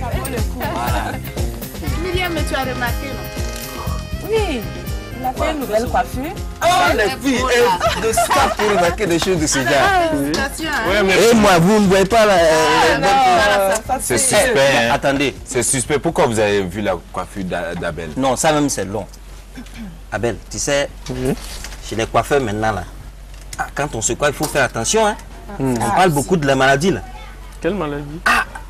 Voilà. Myriam, mais tu as remarqué, non? Oui, il a fait une nouvelle coiffure. Oh, les filles, de ça pour remarquer des choses de ce genre. Et moi, vous ne voyez pas la... C'est suspect, hein. Attendez, c'est suspect. Pourquoi vous avez vu la coiffure d'Abel? Non, ça même c'est long. Abel, tu sais, chez les coiffeurs maintenant, là, quand on se coiffe, il faut faire attention. Hein. On parle beaucoup de la maladie. Là. Quelle maladie?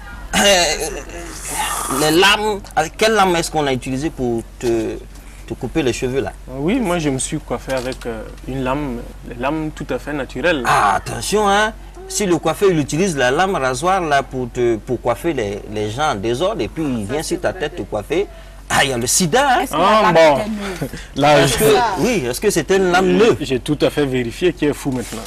Les lames. Quelle lame est-ce qu'on a utilisé pour te couper les cheveux là? Oui, moi je me suis coiffé avec une lame tout à fait naturelle. Ah, attention, hein. Si le coiffeur il utilise la lame rasoir là pour coiffer les gens en désordre et puis il vient sur ta tête te coiffer, ah, il y a le sida. Hein. Ah bon. Là, oui, est-ce que c'était une lame neuve? J'ai tout à fait vérifié qui est fou maintenant.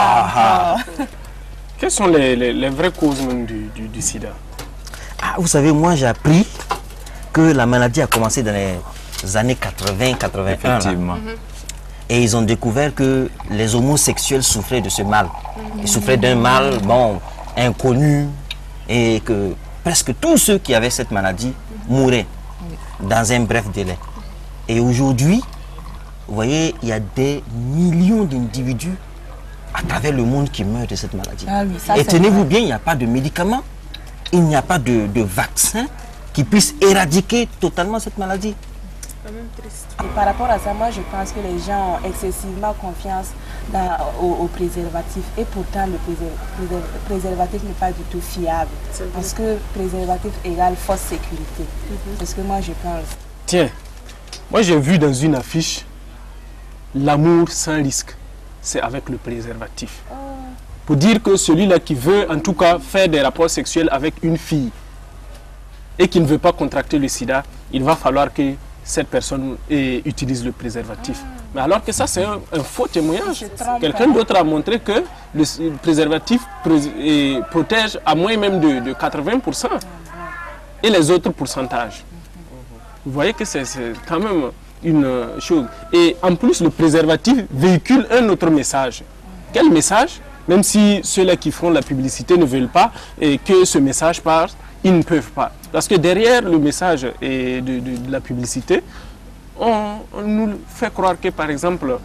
Quelles sont les vraies causes même du sida? Ah, vous savez, moi j'ai appris que la maladie a commencé dans les années 80-81. Effectivement. Et ils ont découvert que les homosexuels souffraient de ce mal. Ils souffraient d'un mal, bon, inconnu. Et que presque tous ceux qui avaient cette maladie mouraient dans un bref délai. Et aujourd'hui, vous voyez, il y a des millions d'individus à travers le monde qui meurent de cette maladie. Ah oui, ça, et tenez-vous bien, il n'y a pas de médicaments, il n'y a pas de vaccin qui puisse éradiquer totalement cette maladie. Et par rapport à ça, moi je pense que les gens ont excessivement confiance au préservatif. Et pourtant le préservatif n'est pas du tout fiable. Parce que préservatif égale fausse sécurité. C'est ce que moi je pense. Tiens, moi j'ai vu dans une affiche l'amour sans risque. C'est avec le préservatif. Pour dire que celui-là qui veut en tout cas faire des rapports sexuels avec une fille et qui ne veut pas contracter le sida, il va falloir que cette personne utilise le préservatif. Mais alors que ça, c'est un faux témoignage. Quelqu'un d'autre a montré que le préservatif protège à moins même de 80%. Et les autres pourcentages. Vous voyez que c'est quand même une chose. Et en plus, le préservatif véhicule un autre message. Quel message? Même si ceux-là qui font la publicité ne veulent pas et que ce message passe, ils ne peuvent pas. Parce que derrière le message de la publicité, on nous fait croire que, par exemple,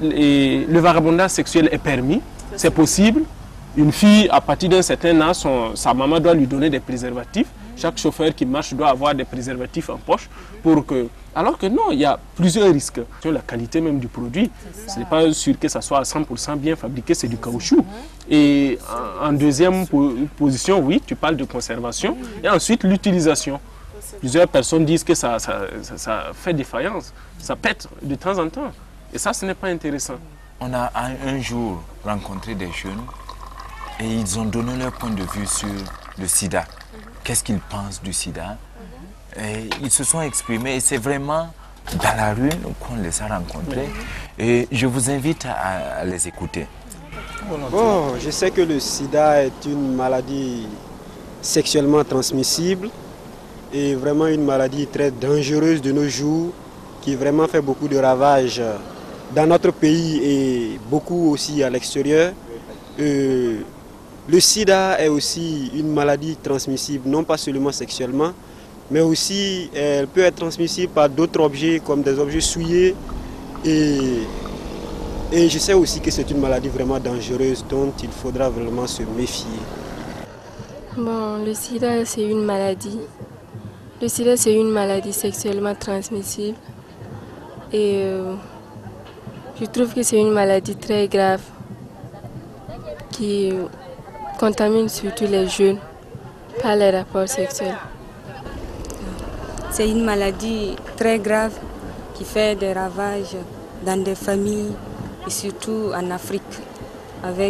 le vagabondage sexuel est permis, c'est possible. Une fille, à partir d'un certain âge, sa maman doit lui donner des préservatifs. Chaque chauffeur qui marche doit avoir des préservatifs en poche pour que... Alors que non, il y a plusieurs risques. Sur la qualité même du produit, ce n'est pas sûr que ça soit à 100% bien fabriqué, c'est du caoutchouc. Et en deuxième position, oui, tu parles de conservation. Et ensuite, l'utilisation. Plusieurs personnes disent que ça fait défaillance, ça pète de temps en temps. Et ça, ce n'est pas intéressant. On a un jour rencontré des jeunes et ils ont donné leur point de vue sur le sida. Qu'est-ce qu'ils pensent du sida? Et ils se sont exprimés et c'est vraiment dans la rue qu'on les a rencontrés. Et je vous invite à les écouter. Bon, je sais que le sida est une maladie sexuellement transmissible et vraiment une maladie très dangereuse de nos jours qui vraiment fait beaucoup de ravages dans notre pays et beaucoup aussi à l'extérieur. Le sida est aussi une maladie transmissible, non pas seulement sexuellement, mais aussi elle peut être transmissible par d'autres objets comme des objets souillés. Et je sais aussi que c'est une maladie vraiment dangereuse dont il faudra vraiment se méfier. Bon, le sida c'est une maladie. Le sida c'est une maladie sexuellement transmissible. Et je trouve que c'est une maladie très grave qui contamine surtout les jeunes par les rapports sexuels. C'est une maladie très grave qui fait des ravages dans des familles et surtout en Afrique. Avec,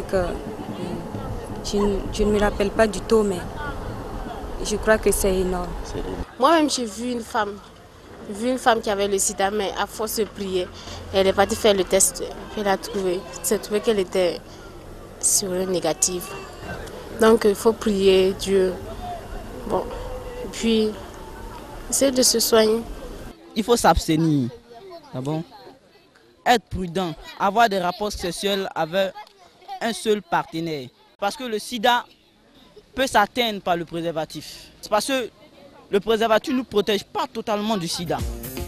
je ne me rappelle pas du tout, mais je crois que c'est énorme. Moi-même, j'ai vu une femme qui avait le sida, mais à force de prier, elle est partie faire le test. Elle a trouvé qu'elle était négative. Donc il faut prier Dieu. Bon, et puis essayer de se soigner. Il faut s'abstenir. Ah bon? Être prudent, avoir des rapports sexuels avec un seul partenaire. Parce que le sida peut s'atteindre par le préservatif. C'est parce que le préservatif ne nous protège pas totalement du sida.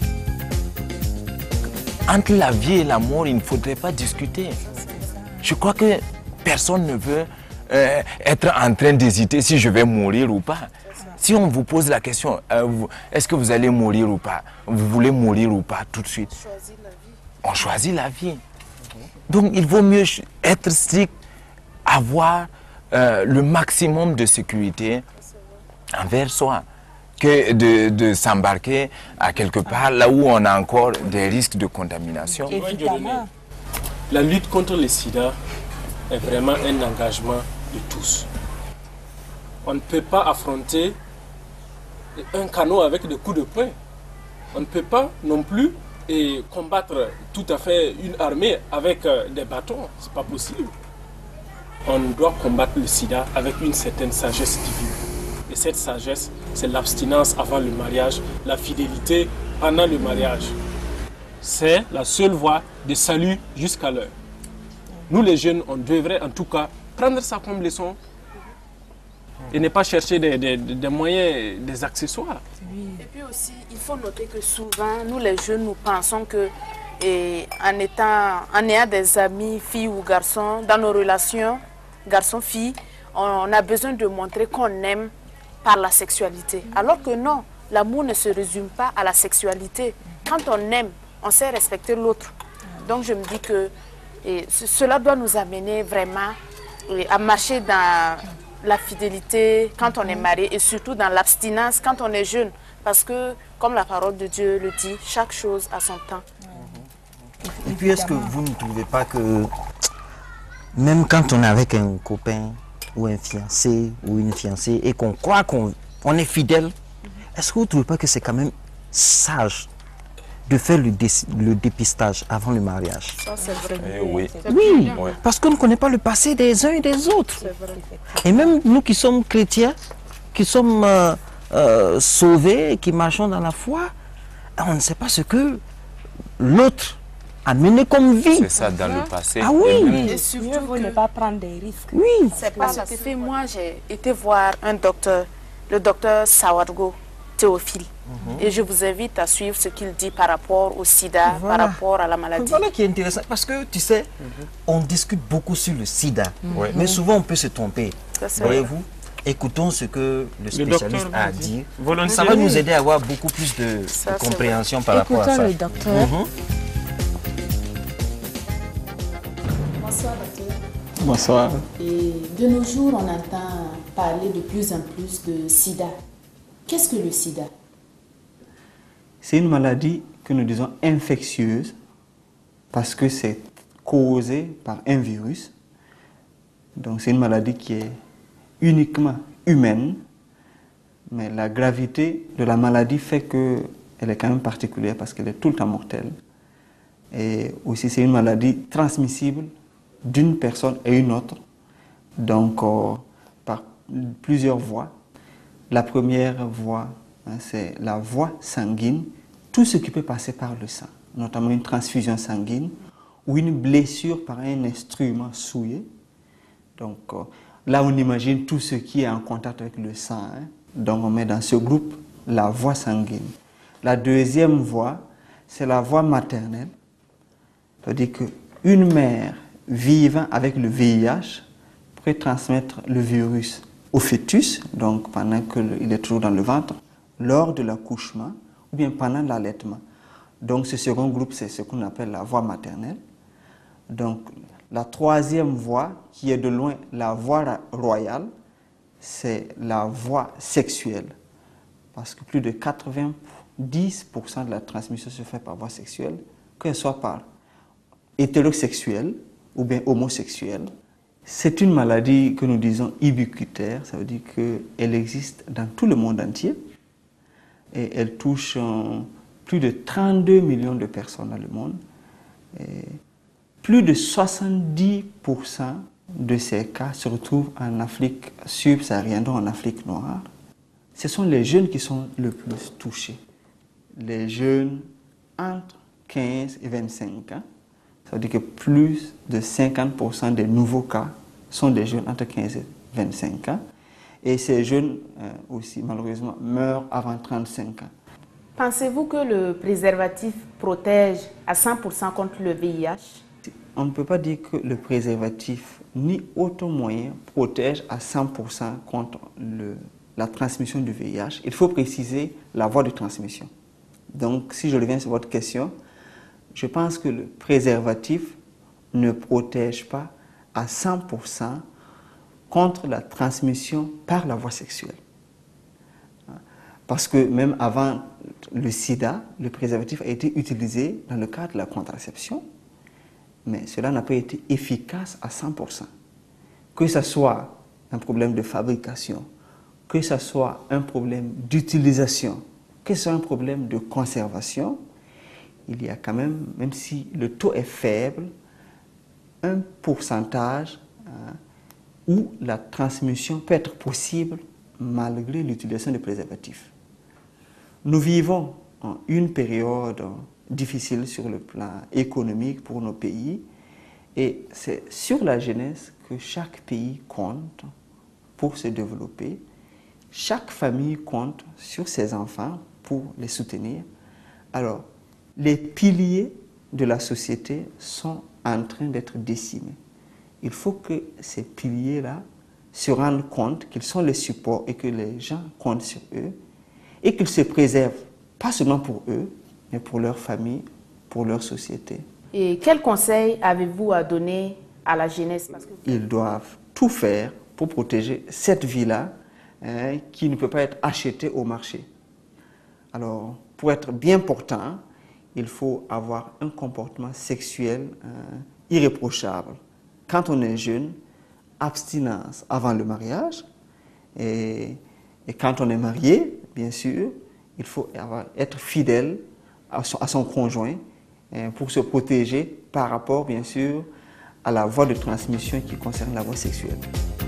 Entre la vie et la mort, il ne faudrait pas discuter. Je crois que personne ne veut être en train d'hésiter si je vais mourir ou pas. Si on vous pose la question, est-ce que vous allez mourir ou pas? Vous voulez mourir ou pas tout de suite? On choisit la vie. Donc il vaut mieux être strict, avoir le maximum de sécurité envers soi, que de s'embarquer à quelque part là où on a encore des risques de contamination. Évidemment. La lutte contre le sida est vraiment un engagement de tous. On ne peut pas affronter un canot avec des coups de poing. On ne peut pas non plus combattre tout à fait une armée avec des bâtons. C'est pas possible. On doit combattre le sida avec une certaine sagesse divine. Et cette sagesse, c'est l'abstinence avant le mariage, la fidélité pendant le mariage. C'est la seule voie de salut jusqu'à l'heure. Nous les jeunes, on devrait en tout cas prendre ça comme leçon et ne pas chercher des moyens, des accessoires. Et puis aussi, il faut noter que souvent, nous les jeunes, nous pensons que en ayant des amis, filles ou garçons, dans nos relations, garçons-filles, on a besoin de montrer qu'on aime par la sexualité. Alors que non, l'amour ne se résume pas à la sexualité. Quand on aime, on sait respecter l'autre. Donc je me dis que cela doit nous amener vraiment à marcher dans la fidélité quand on est marié et surtout dans l'abstinence quand on est jeune. Parce que, comme la parole de Dieu le dit, chaque chose a son temps. Et puis, est-ce que vous ne trouvez pas que même quand on est avec un copain ou un fiancé ou une fiancée et qu'on croit qu'on est fidèle, est-ce que vous ne trouvez pas que c'est quand même sage de faire le dépistage avant le mariage? Ça, c'est vrai. Oui. Oui, Oui. parce qu'on ne connaît pas le passé des uns et des autres. Et même nous qui sommes chrétiens, qui sommes sauvés, qui marchons dans la foi, on ne sait pas ce que l'autre a mené comme vie. C'est ça dans le passé. Ah oui. Et surtout Mieux ne pas prendre des risques. Oui. c'est pas ce que fait. Moi, j'ai été voir un docteur, le docteur Sawargo Théophile. Et je vous invite à suivre ce qu'il dit par rapport au sida, Voilà. par rapport à la maladie. Voilà qui est intéressant, parce que tu sais, on discute beaucoup sur le sida, mais souvent on peut se tromper. Ça, c'est vrai. Voyez-vous, écoutons ce que le docteur spécialiste va a à dire. dire. Volontiers. Ça va nous aider à avoir beaucoup plus de Ça, c'est compréhension par rapport à Écoutons ça. le docteur. Bonsoir docteur. Bonsoir. Et de nos jours, on entend parler de plus en plus de sida. Qu'est-ce que le sida? C'est une maladie que nous disons infectieuse parce que c'est causé par un virus. Donc c'est une maladie qui est uniquement humaine, mais la gravité de la maladie fait qu'elle est quand même particulière parce qu'elle est tout le temps mortelle. Et aussi c'est une maladie transmissible d'une personne à une autre, donc par plusieurs voies. La première voie, c'est la voie sanguine, tout ce qui peut passer par le sang, notamment une transfusion sanguine ou une blessure par un instrument souillé. Donc là, on imagine tout ce qui est en contact avec le sang. Donc on met dans ce groupe la voie sanguine. La deuxième voie, c'est la voie maternelle. C'est-à-dire qu'une mère vivant avec le VIH peut transmettre le virus au fœtus, donc pendant qu'il est toujours dans le ventre, lors de l'accouchement ou bien pendant l'allaitement. Donc ce second groupe, c'est ce qu'on appelle la voie maternelle. Donc la troisième voie, qui est de loin la voie royale, c'est la voie sexuelle. Parce que plus de 90% de la transmission se fait par voie sexuelle, que ce soit par hétérosexuel ou bien homosexuel. C'est une maladie que nous disons ubiquitaire, ça veut dire qu'elle existe dans tout le monde entier et elle touche plus de 32 millions de personnes dans le monde. Et plus de 70% de ces cas se retrouvent en Afrique subsaharienne, donc en Afrique noire. Ce sont les jeunes qui sont le plus touchés. Les jeunes entre 15 et 25 ans. Ça veut dire que plus de 50% des nouveaux cas sont des jeunes entre 15 et 25 ans. Et ces jeunes aussi, malheureusement, meurent avant 35 ans. Pensez-vous que le préservatif protège à 100% contre le VIH? On ne peut pas dire que le préservatif ni autre moyen protège à 100% contre la transmission du VIH. Il faut préciser la voie de transmission. Donc, si je reviens sur votre question, je pense que le préservatif ne protège pas à 100% contre la transmission par la voie sexuelle. Parce que même avant le sida, le préservatif a été utilisé dans le cadre de la contraception, mais cela n'a pas été efficace à 100%. Que ce soit un problème de fabrication, que ce soit un problème d'utilisation, que ce soit un problème de conservation, il y a quand même si le taux est faible, un pourcentage où la transmission peut être possible malgré l'utilisation de préservatifs. Nous vivons une période difficile sur le plan économique pour nos pays et c'est sur la jeunesse que chaque pays compte pour se développer. Chaque famille compte sur ses enfants pour les soutenir. Alors, les piliers de la société sont en train d'être décimés. Il faut que ces piliers-là se rendent compte qu'ils sont les supports et que les gens comptent sur eux et qu'ils se préservent, pas seulement pour eux, mais pour leur famille, pour leur société. Et quel conseil avez-vous à donner à la jeunesse? Ils doivent tout faire pour protéger cette vie-là qui ne peut pas être achetée au marché. Alors, pour être bien portant, il faut avoir un comportement sexuel irréprochable. Quand on est jeune, abstinence avant le mariage. Et quand on est marié, bien sûr, il faut être fidèle à son conjoint pour se protéger par rapport, bien sûr, à la voie de transmission qui concerne la voie sexuelle.